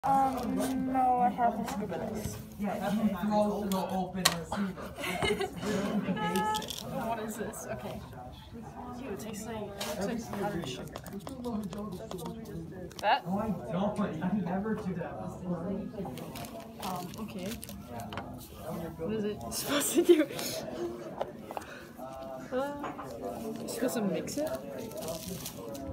No, I have a scuba this. Emotional open receiver. What is this? Okay. Ew, it tastes like powdered sugar. That? No, I don't. I never do that. Okay. What is it supposed to do? Supposed to mix it?